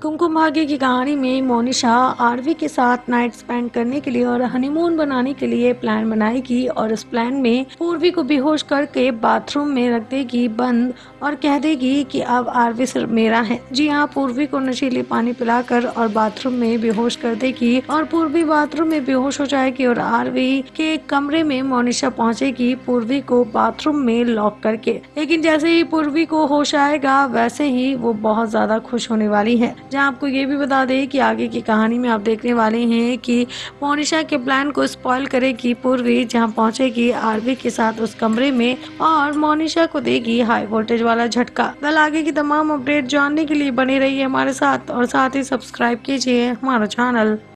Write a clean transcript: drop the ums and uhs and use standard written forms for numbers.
कुमकुम भाग्य की कहानी में मोनिशा आरवी के साथ नाइट स्पेंड करने के लिए और हनीमून बनाने के लिए प्लान बनाएगी और इस प्लान में पूर्वी को बेहोश करके बाथरूम में रख देगी बंद और कह देगी कि अब आरवी सिर्फ मेरा है। जी हाँ, पूर्वी को नशीले पानी पिलाकर और बाथरूम में बेहोश कर देगी और पूर्वी बाथरूम में बेहोश हो जाएगी और आरवी के कमरे में मोनिशा पहुंचेगी पूर्वी को बाथरूम में लॉक करके। लेकिन जैसे ही पूर्वी को होश आएगा वैसे ही वो बहुत ज्यादा खुश होने वाली है। जहां आपको ये भी बता दें कि आगे की कहानी में आप देखने वाले हैं कि मोनिशा के प्लान को स्पॉइल करेगी पूर्वी, जहां पहुंचेगी आरवी के साथ उस कमरे में और मोनिशा को देगी हाई वोल्टेज वाला झटका। कल आगे की तमाम अपडेट जानने के लिए बने रहिए हमारे साथ और साथ ही सब्सक्राइब कीजिए हमारा चैनल।